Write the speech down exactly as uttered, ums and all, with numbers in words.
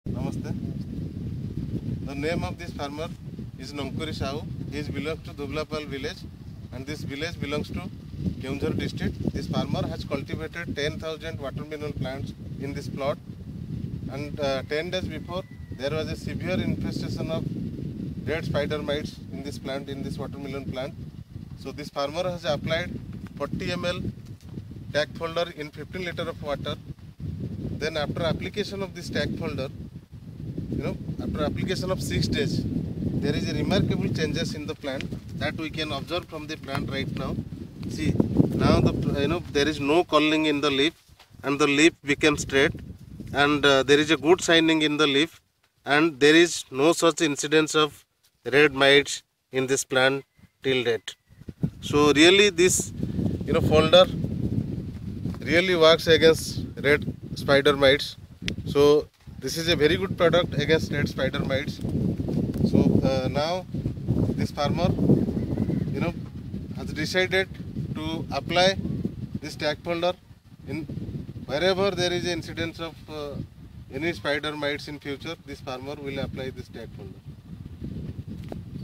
Namaste. The name of this farmer is Nankuri Sahu. He belongs to Dublapal village, and this village belongs to Keonjhar district. This farmer has cultivated ten thousand watermelon plants in this plot, and uh, ten days before there was a severe infestation of red spider mites in this plant, in this watermelon plant. So this farmer has applied forty milliliters tack folder in fifteen liters of water. Then after application of this tack folder, you know, after application of six days, there is a remarkable changes in the plant that we can observe from the plant right now. See, now the you know there is no curling in the leaf, and the leaf became straight, and uh, there is a good shining in the leaf, and there is no such incidence of red mites in this plant till date. So really this you know folder really works against red spider mites. So this is a very good product against red spider mites. So uh, now this farmer you know has decided to apply this tack folder in wherever there is an incidence of uh, any spider mites in future. This farmer will apply this tack folder.